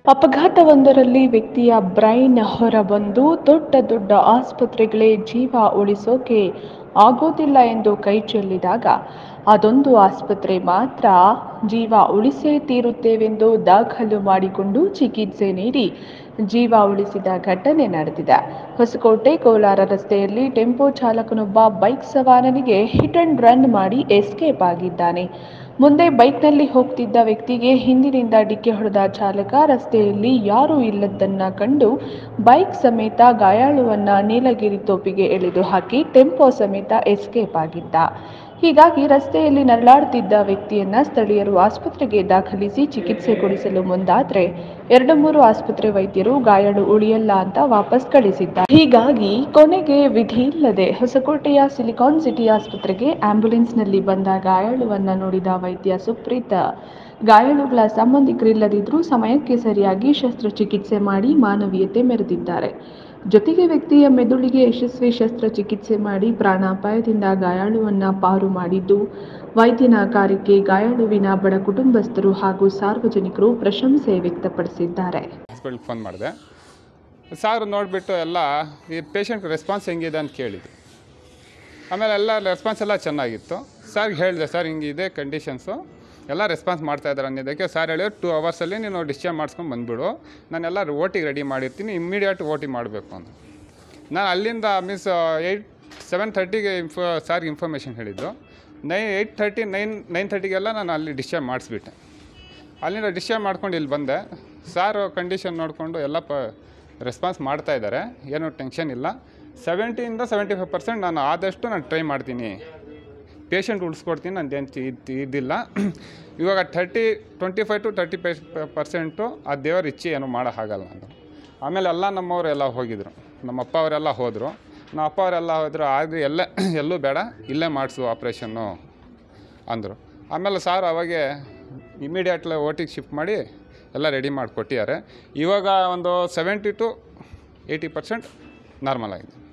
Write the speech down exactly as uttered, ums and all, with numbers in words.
ಅಪಘಾತವೊಂದರಲ್ಲಿ ವ್ಯಕ್ತಿಯ ಬ್ರೈನ್ ಹೊರಬಂದು ದೊಡ್ಡ ದೊಡ್ಡ ಆಸ್ಪತ್ರೆಗಳೇ ಜೀವ ಉಳಿಸೋಕೆ ಆಗೋದಿಲ್ಲ ಎಂದು ಕೈಚೆಲ್ಲಿದಾಗ ಅದೊಂದು ಆಸ್ಪತ್ರೆ ಮಾತ್ರ ಜೀವ ಉಳಿಸೇ ತೀರುತ್ತೇವೆಂದು ದಾಖಲು ಮಾಡಿಕೊಂಡು ಚಿಕಿತ್ಸೆ ನೀಡಿ ಜೀವ ಉಳಿಸಿದ ಘಟನೆ ನಡೆದಿದೆ. ಹೊಸಕೋಟೆ ಕೋಲಾರ ರಸ್ತೆಯಲ್ಲಿ ಟೆಂಪೋ ಚಾಲಕನೊಬ್ಬ ಬೈಕ್ ಸವಾರನಿಗೆ ಹಿಟ್ ಅಂಡ್ ರನ್ ಮಾಡಿ ಎಸ್ಕೇಪ್ ಆಗಿದ್ದಾನೆ. ಮುಂದೆ ಬೈಕ್ನಲ್ಲಿ ಹೋಗ್ತಿದ್ದ ವ್ಯಕ್ತಿಗೆ ಹಿಂದಿನಿಂದ ಡಿಕ್ಕಿ ಹೊಡೆದ ಚಾಲಕ ರಸ್ತೆಯಲ್ಲಿ ಯಾರೂ ಇಲ್ಲದನ್ನ ಕಂಡು ಬೈಕ್ ಸಮೇತ ಗಾಯಾಳುವನ್ನ ನೀಲಗಿರಿ ತೋಪಿಗೆ ಎಳೆದು ಹಾಕಿ ಟೆಂಪೋ ಸಮೇತ ಎಸ್ಕೇಪ್ ಆಗಿದ್ದ. ಹೀಗಾಗಿ ರಸ್ತೆಯಲ್ಲಿ ನರಳಾಡುತ್ತಿದ್ದ ವ್ಯಕ್ತಿಯನ್ನ ಸ್ಥಳೀಯರು ಆಸ್ಪತ್ರೆಗೆ ದಾಖಲಿಸಿ ಚಿಕಿತ್ಸೆ ಕೊಡಿಸಲು ಮುಂದಾದ್ರೆ ಎರಡು ಮೂರು ಆಸ್ಪತ್ರೆ ವೈದ್ಯರು ಗಾಯಾಳು ಉಳಿಯಲ್ಲ ಅಂತ ವಾಪಸ್ ಕಳಿಸಿದ್ದಾರೆ. ಹೀಗಾಗಿ ಕೊನೆಗೆ ವಿಧಿ ಇಲ್ಲದೆ ಹೊಸಕೋಟೆಯ ಸಿಲಿಕಾನ್ ಸಿಟಿ ಆಸ್ಪತ್ರೆಗೆ ಆಂಬ್ಯುಲೆನ್ಸ್ನಲ್ಲಿ ಬಂದ ಗಾಯಾಳುವನ್ನ ನೋಡಿದ ವೈದ್ಯ ಸುಪ್ರೀತ್ ಗಾಯಾಳುಗಳ ಸಂಬಂಧಿಕರಿಲ್ಲದಿದ್ರೂ ಸಮಯಕ್ಕೆ ಸರಿಯಾಗಿ ಶಸ್ತ್ರಚಿಕಿತ್ಸೆ ಮಾಡಿ ಮಾನವೀಯತೆ ಮೆರೆದಿದ್ದಾರೆ. ಜೊತೆಗೆ ವ್ಯಕ್ತಿಯ ಮೆದುಳಿಗೆ ಯಶಸ್ವಿ ಶಸ್ತ್ರಚಿಕಿತ್ಸೆ ಮಾಡಿ ಪ್ರಾಣಾಪಾಯದಿಂದ ಗಾಯಾಳುವನ್ನ ಪಾರು ಮಾಡಿದ್ದು ವೈದ್ಯನ ಕಾರ್ಯಕ್ಕೆ ಗಾಯಾಳುವಿನ ಬಡ ಕುಟುಂಬಸ್ಥರು ಹಾಗೂ ಸಾರ್ವಜನಿಕರು ಪ್ರಶಂಸೆ ವ್ಯಕ್ತಪಡಿಸಿದ್ದಾರೆ. ಹಾಸ್ಪಿಟಲ್ಗೆ ಫೋನ್ ಮಾಡಿದೆ. ಸಾರ್ ನೋಡಿಬಿಟ್ಟು ಎಲ್ಲ ಈ ಪೇಷಂಟ್ ರೆಸ್ಪಾನ್ಸ್ ಹೆಂಗಿದೆ ಅಂತ ಕೇಳಿದ್ರು. ಆಮೇಲೆ ಎಲ್ಲ ರೆಸ್ಪಾನ್ಸ್ ಎಲ್ಲ ಚೆನ್ನಾಗಿತ್ತು. ಸಾರ್ಗೆ ಹೇಳಿದೆ, ಸರ್ ಹಿಂಗಿದೆ ಕಂಡೀಷನ್ಸು, ಎಲ್ಲ ರೆಸ್ಪಾನ್ಸ್ ಮಾಡ್ತಾಯಿದ್ದಾರೆ ಅನ್ನೋದಕ್ಕೆ ಸಾರ್ ಹೇಳಿದ್ರು ಟೂ ಅವರ್ಸಲ್ಲಿ ನೀನು ಡಿಸ್ಚಾರ್ಜ್ ಮಾಡಿಸ್ಕೊಂಡು ಬಂದುಬಿಡು, ನಾನೆಲ್ಲ ಓ ಟಿಗೆ ರೆಡಿ ಮಾಡಿರ್ತೀನಿ, ಇಮ್ಮಿಡಿಯೇಟ್ ಓ ಟಿ ಮಾಡಬೇಕು ಅಂತ. ನಾನು ಅಲ್ಲಿಂದ ಮೀನ್ಸ್ ಏಯ್ಟ್ ಸೆವೆನ್ ಥರ್ಟಿಗೆ ಇನ್ಫೋ ಸಾರ್ಗೆ ಇನ್ಫಾರ್ಮೇಷನ್ ಹೇಳಿದ್ದು. ನೈ ಏಯ್ಟ್ ಥರ್ಟಿ ನೈನ್ ನೈನ್ ಥರ್ಟಿಗೆಲ್ಲ ನಾನು ಅಲ್ಲಿ ಡಿಸ್ಚಾರ್ಜ್ ಮಾಡಿಸ್ಬಿಟ್ಟೆ. ಅಲ್ಲಿಂದ ಡಿಸ್ಚಾರ್ಜ್ ಮಾಡ್ಕೊಂಡು ಇಲ್ಲಿ ಬಂದೆ. ಸಾರು ಕಂಡೀಷನ್ ನೋಡಿಕೊಂಡು ಎಲ್ಲ ಪ ರೆಸ್ಪಾನ್ಸ್ ಮಾಡ್ತಾಯಿದ್ದಾರೆ, ಏನೂ ಟೆನ್ಷನ್ ಇಲ್ಲ. ಸೆವೆಂಟಿಯಿಂದ ಸೆವೆಂಟಿ ಫೈವ್ ಪರ್ಸೆಂಟ್ ನಾನು ಆದಷ್ಟು ನಾನು ಟ್ರೈ ಮಾಡ್ತೀನಿ, ಪೇಷಂಟ್ ಉಳಿಸ್ಕೊಡ್ತೀನಿ, ನಂದೇನು ಇದ್ದಿಲ್ಲ. ಇವಾಗ thirty twenty five to thirty five percent ಆ ದೇವರ ಇಚ್ಛೆ ಏನೂ ಮಾಡೋಕ್ಕಾಗಲ್ಲ ನಾನು. ಆಮೇಲೆ ಎಲ್ಲ ನಮ್ಮವರು ಎಲ್ಲ ಹೋಗಿದ್ರು, ನಮ್ಮ ಅಪ್ಪ ಅವರೆಲ್ಲ ಹೋದರು. ನಮ್ಮ ಅಪ್ಪ ಅವರೆಲ್ಲ ಹೋದರು, ಅದು ಎಲ್ಲ ಎಲ್ಲೂ ಬೇಡ, ಇಲ್ಲೇ ಮಾಡಿಸು ಆಪ್ರೇಷನ್ನು ಅಂದರು. ಆಮೇಲೆ ಸಾರ್ ಅವಾಗೆ ಇಮಿಡಿಯೇಟ್ಲಿ ಓ ಟಿಗೆ ಶಿಫ್ಟ್ ಮಾಡಿ ಎಲ್ಲ ರೆಡಿ ಮಾಡಿ ಕೊಟ್ಟಿದ್ದಾರೆ. ಇವಾಗ ಒಂದು seventy to eighty percent normal ಆಗಿದೆ.